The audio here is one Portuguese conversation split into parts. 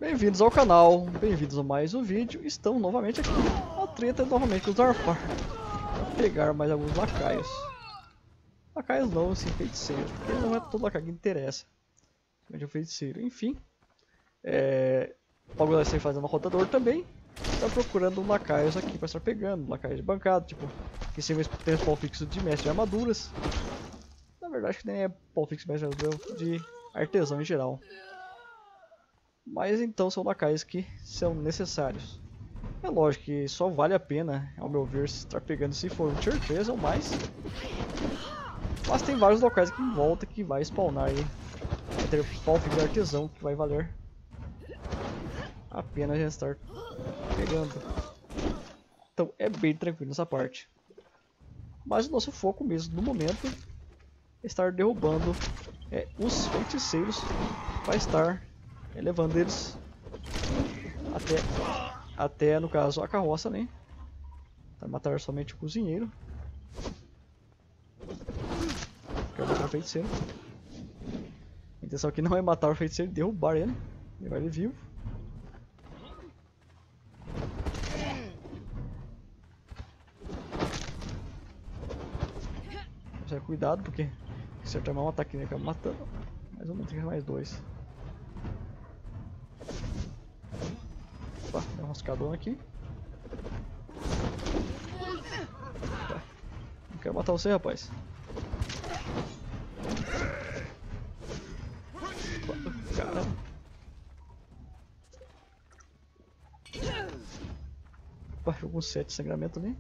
Bem-vindos ao canal, bem-vindos a mais um vídeo. Estamos novamente aqui, a treta novamente com os Darfar, para pegar mais alguns lacaios. Lacaios não, sim, feiticeiros, porque não é todo lacaio que interessa. Somente o feiticeiro, enfim. O Pablo vai estar fazendo rotador também. Está procurando lacaios aqui para estar pegando, lacaios de bancada, tipo, que se tem pau fixo de mestre de armaduras. Na verdade que nem é pau fixo de mestre de armaduras, de artesão em geral. Mas então são lacaios que são necessários. É lógico que só vale a pena, ao meu ver, estar pegando se for um tier 3 ou mais. Mas tem vários locais aqui em volta que vai spawnar aí. Vai ter pau fixo de artesão que vai valer a pena já estar pegando. Então é bem tranquilo essa parte. Mas o nosso foco mesmo no momento é estar derrubando os feiticeiros para estar levando eles até no caso a carroça, né? Para matar somente o cozinheiro. Quero matar o feiticeiro. A intenção aqui não é matar o feiticeiro e derrubar ele. Levar ele vivo. Cuidado, porque se eu tomar um ataque ele acaba matando. Mas vamos ter mais dois. Opa, tem um roscador aqui. Tá. Não quero matar você, rapaz. Opa, caramba. Opa, jogou 7 de sangramento ali.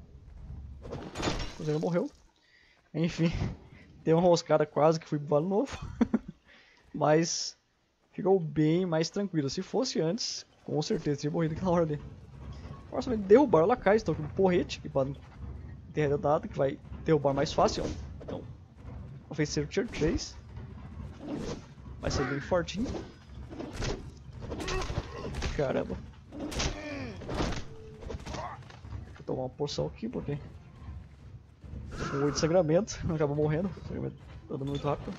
O Zero morreu. Enfim, deu uma roscada quase que fui pro vale novo. Mas ficou bem mais tranquilo. Se fosse antes, com certeza teria morrido naquela hora ali. Agora somente derrubar o lacai, estou com um porrete que podem ter dado, que vai derrubar mais fácil. Então, o feiticeiro tier 3 vai ser bem fortinho. Caramba. Vou tomar uma poção aqui porque com 8 de sangramento, não acaba morrendo. Sangramento tá dando muito rápido.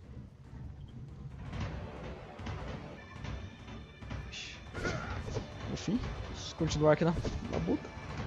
Enfim, vamos continuar aqui na luta.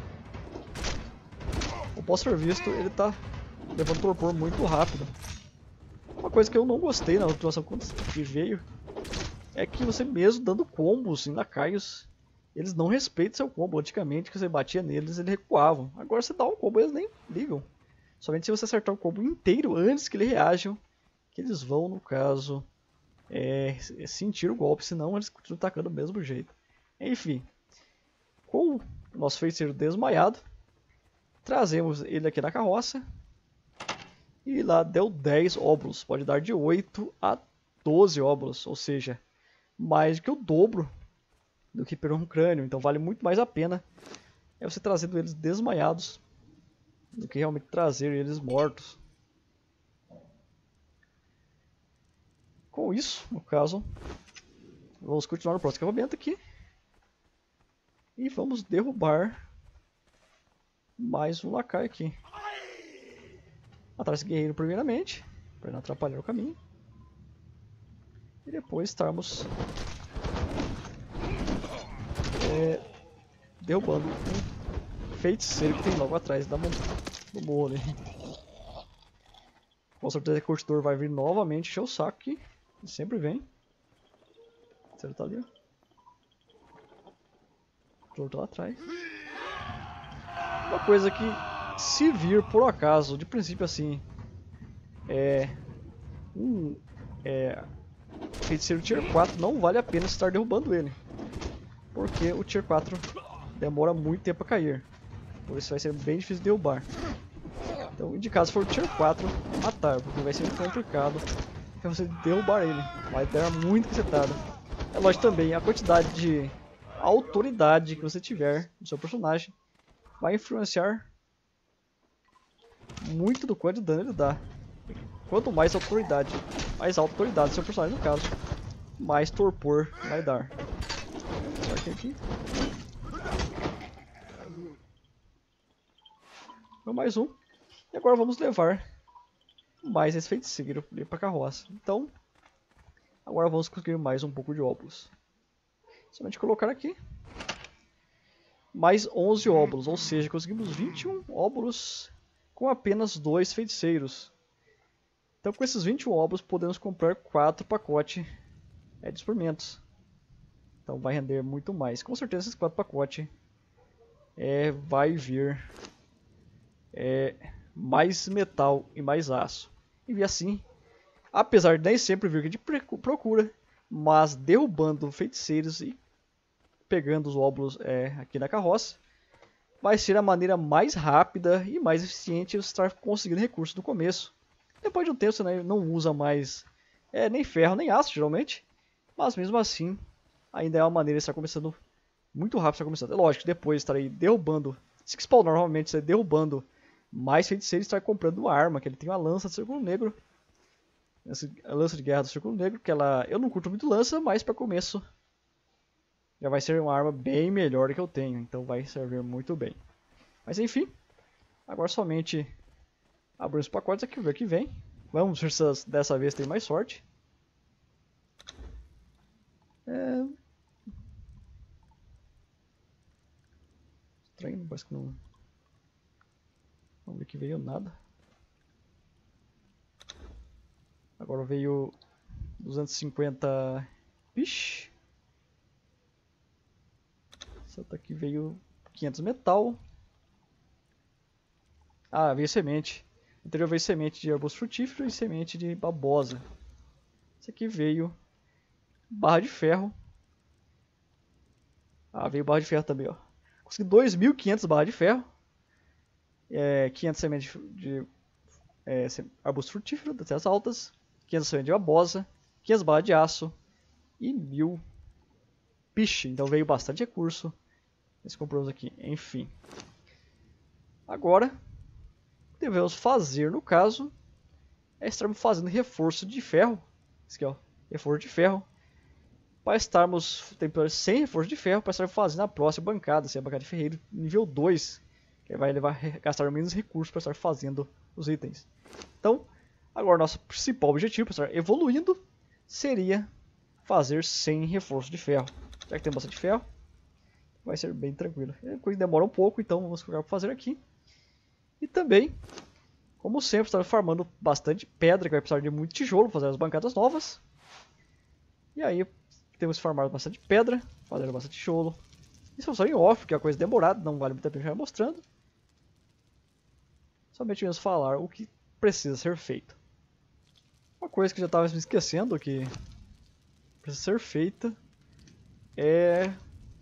O pós-ser visto, ele tá levando torpor muito rápido. Uma coisa que eu não gostei na atuação que veio é que você mesmo dando combos em lacaios, eles não respeitam seu combo. Antigamente, que você batia neles, eles recuavam. Agora você dá um combo, eles nem ligam. Somente se você acertar o combo inteiro antes que eles reajam, que eles vão, no caso, sentir o golpe, senão eles continuam atacando do mesmo jeito. Enfim, com o nosso feiticeiro desmaiado, trazemos ele aqui na carroça. E lá deu 10 óbulos, pode dar de 8 a 12 óbulos, ou seja, mais do que o dobro do que per um crânio. Então vale muito mais a pena você trazendo eles desmaiados do que realmente trazer eles mortos. Com isso, no caso, vamos continuar no próximo acampamento aqui. E vamos derrubar mais um lacaio aqui. Matar esse guerreiro primeiramente, para não atrapalhar o caminho. E depois estarmos derrubando um feiticeiro que tem logo atrás do morro ali. Com certeza que o curtidor vai vir novamente encher o saco aqui. Ele sempre vem. Ele tá ali, ó. O curtidor tá lá atrás. Uma coisa que, se vir por acaso, de princípio assim, feiticeiro tier 4, não vale a pena estar derrubando ele. Porque o tier 4 demora muito tempo a cair. Por isso vai ser bem difícil de derrubar. Então, indicado se for o tier 4, matar, porque vai ser complicado para você derrubar ele. Vai dar muito cacetada. É lógico também, a quantidade de autoridade que você tiver no seu personagem vai influenciar muito do quanto de dano ele dá. Quanto mais autoridade, mais alta autoridade do seu personagem no caso, mais torpor vai dar. Aqui. Mais um. E agora vamos levar mais esse feiticeiro para a carroça. Então, agora vamos conseguir mais um pouco de óbulos. Somente colocar aqui. Mais 11 óbulos, ou seja, conseguimos 21 óbulos com apenas 2 feiticeiros. Então com esses 21 óbulos podemos comprar 4 pacotes de experimentos. Então vai render muito mais. Com certeza esses 4 pacotes vai vir mais metal e mais aço. E assim, apesar de nem sempre vir de procura, mas derrubando feiticeiros e pegando os óbulos aqui na carroça, vai ser a maneira mais rápida e mais eficiente de estar conseguindo recursos no começo. Depois de um tempo você não usa mais nem ferro nem aço geralmente, mas mesmo assim ainda é uma maneira de estar começando muito rápido. Estar começando. É lógico, depois estarei derrubando, se spawnar normalmente você derrubando mais feiticeiros, estar comprando arma, que ele tem uma lança do Círculo Negro, a lança de guerra do Círculo Negro, que eu não curto muito lança, mas para começo já vai ser uma arma bem melhor do que eu tenho, então vai servir muito bem. Mas enfim, agora somente abrir os pacotes aqui, ver o que vem. Vamos ver se dessa vez tem mais sorte. Estranho, parece que não... Vamos ver que veio nada. Agora veio 250... Ixi! Essa daqui veio 500 metal. Ah, veio semente. O anterior veio semente de arbusto frutífero e semente de babosa. Esse aqui veio barra de ferro. Ah, veio barra de ferro também, ó. Consegui 2.500 barra de ferro. 500 sementes de arbusto frutífero, das terras altas. 500 sementes de babosa. 500 barra de aço. E 1000 piche. Então veio bastante recurso. Nós compramos aqui, enfim. Agora, devemos fazer, no caso, estarmos fazendo reforço de ferro. Esse aqui, ó, reforço de ferro. Para estarmos, sem reforço de ferro, para estar fazendo a próxima bancada, a bancada de ferreiro nível 2. Que vai gastar menos recursos para estar fazendo os itens. Então, agora nosso principal objetivo para estar evoluindo seria fazer sem reforço de ferro. Já que tem bastante ferro, vai ser bem tranquilo. A coisa demora um pouco, então vamos colocar para fazer aqui. E também, como sempre, estar farmando bastante pedra, que vai precisar de muito tijolo para fazer as bancadas novas. E aí, temos que farmar bastante pedra, fazer bastante tijolo. Isso é só em off, que é uma coisa demorada, não vale muito a pena já mostrando. Somente vamos falar o que precisa ser feito. Uma coisa que já estava me esquecendo que precisa ser feita é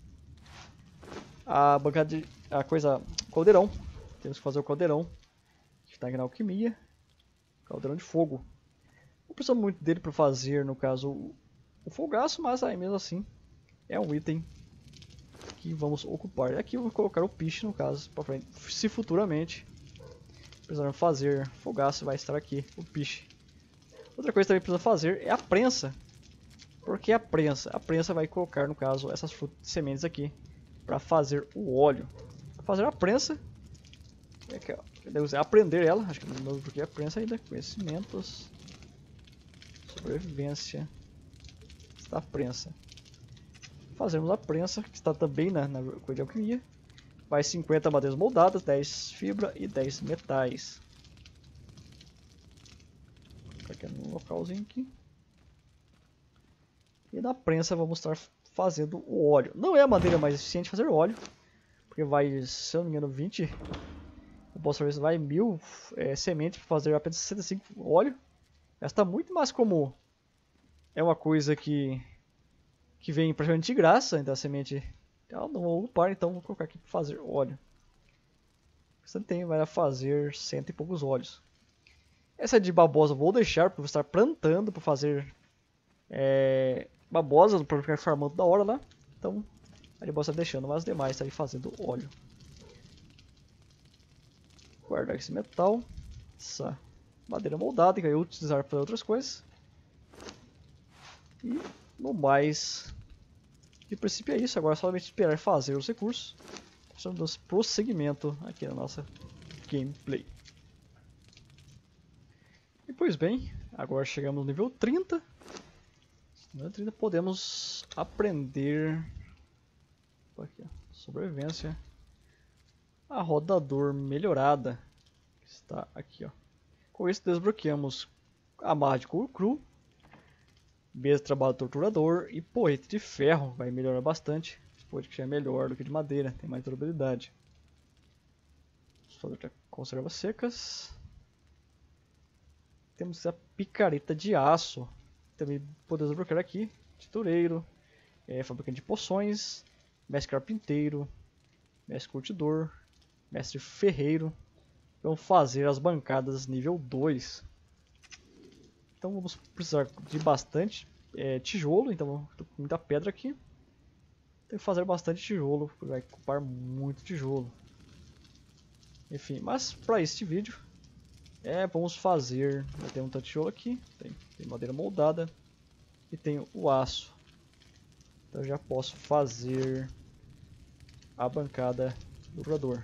a bancada de... o caldeirão. Temos que fazer o caldeirão, que está aqui na alquimia. Caldeirão de fogo. Não precisa muito dele para fazer, no caso, o fogaço, mas aí mesmo assim é um item que vamos ocupar. Aqui eu vou colocar o piche, no caso, para frente. Se futuramente precisarmos fazer fogaço, vai estar aqui o piche. Outra coisa que também precisa fazer é a prensa. Porque a prensa vai colocar, no caso, essas sementes aqui para fazer o óleo. Para fazer a prensa, devemos aprender ela, acho que não novo porque a prensa ainda, conhecimentos, sobrevivência, está a prensa. Fazemos a prensa, que está também na coisa de alquimia. Vai 50 madeiras moldadas, 10 fibra e 10 metais. Vou colocar aqui no localzinho aqui. E na prensa vamos estar fazendo o óleo. Não é a maneira mais eficiente de fazer óleo, porque vai, se eu não me engano, 20. Eu posso ver se vai 1000 sementes para fazer apenas 65 óleo. Gasta muito, mas como é uma coisa que vem praticamente de graça, então a semente ela não vou ocupar, então vou colocar aqui para fazer óleo. Você vai fazer 100 e poucos óleos. Essa de babosa eu vou deixar, porque eu vou estar plantando para fazer babosa, para ficar farmando da hora lá. Então a de babosa está deixando, mas as demais está aí fazendo óleo. Guardar esse metal, essa madeira moldada que eu vou utilizar para outras coisas. E no mais, de princípio é isso. Agora é somente esperar fazer os recursos. Estamos dando prosseguimento aqui na nossa gameplay. E pois bem, agora chegamos no nível 30. No nível 30 podemos aprender Opa, aqui, ó. Sobrevivência. A rodador melhorada. Está aqui, ó. Com isso desbloqueamos a amarra de couro cru, mesa de trabalho torturador e porrete de ferro. Vai melhorar bastante. Porrete que já é melhor do que de madeira, tem mais durabilidade. Conservas secas. Temos a picareta de aço. Também podemos desbloquear aqui. Tintureiro, fabricante de poções, mestre carpinteiro, mestre curtidor, mestre ferreiro. Vamos fazer as bancadas nível 2. Então vamos precisar de bastante tijolo. Então estou com muita pedra aqui. Tem que fazer bastante tijolo, porque vai ocupar muito tijolo. Enfim, mas para este vídeo vamos fazer. Já tem um tanto de tijolo aqui, tem madeira moldada e tem o aço. Então eu já posso fazer a bancada do torturador.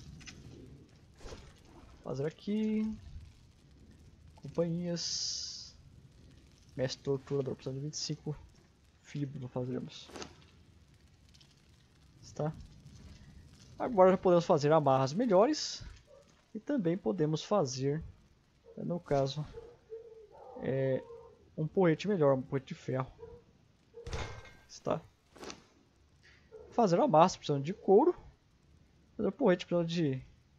Fazer aqui companhias, mestre torturador, precisamos de 25 fibras para fazermos. Tá? Agora já podemos fazer amarras melhores e também podemos fazer, no caso, um porrete melhor, um porrete de ferro. Tá? Fazer amarras precisando de couro, fazer porrete precisando de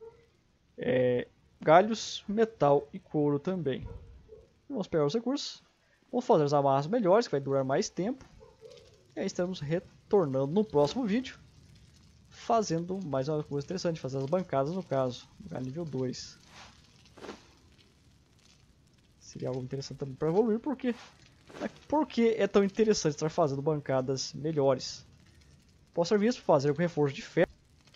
galhos, metal e couro também. Vamos pegar os recursos, vamos fazer as amarras melhores, que vai durar mais tempo. E aí estamos retornando no próximo vídeo, fazendo mais uma coisa interessante, fazer as bancadas no caso, nível 2. Seria algo interessante também para evoluir, porque é tão interessante estar fazendo bancadas melhores. Posso servir isso para fazer um reforço de ferro.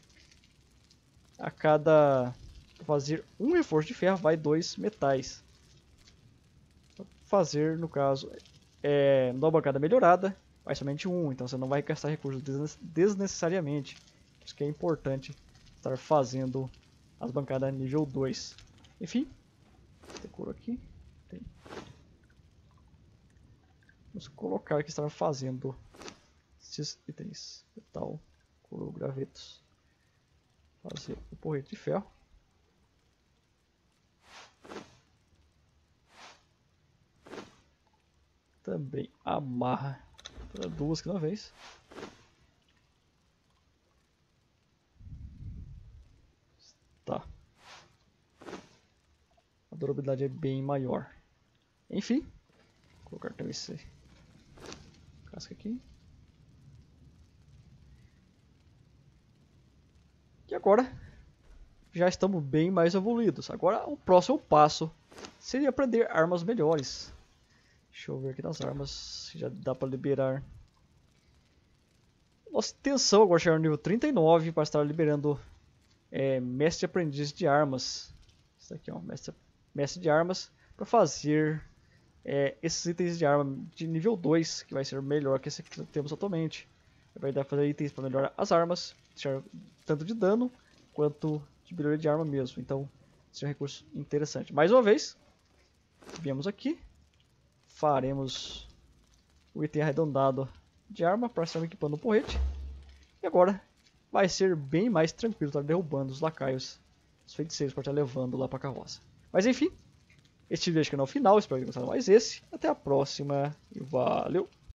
A cada fazer um reforço de ferro vai 2 metais. Fazer, no caso, numa bancada melhorada, vai somente um, então você não vai gastar recursos desnecessariamente. Por isso que é importante estar fazendo as bancadas nível 2. Enfim, tem couro aqui. Tem. Vamos colocar que estar fazendo esses itens: metal, couro, gravetos. Fazer o porrete de ferro. Também amarra para 2 cada vez. Tá. A durabilidade é bem maior. Enfim, vou colocar também esse casca aqui. E agora já estamos bem mais evoluídos. Agora o próximo passo seria aprender armas melhores. Deixa eu ver aqui nas armas se já dá para liberar. Nossa intenção agora é chegar no nível 39 para estar liberando mestre aprendiz de armas. Isso aqui é um mestre de armas para fazer esses itens de arma de nível 2, que vai ser melhor que esse que temos atualmente. Vai dar para fazer itens para melhorar as armas, tanto de dano quanto de melhoria de arma mesmo. Então, esse é um recurso interessante. Mais uma vez, viemos aqui, faremos o item arredondado de arma para estar equipando o porrete. E agora vai ser bem mais tranquilo estar derrubando os lacaios, os feiticeiros, para estar levando lá para a carroça. Mas enfim, este vídeo aqui é o final, espero que tenham gostado mais esse. Até a próxima e valeu!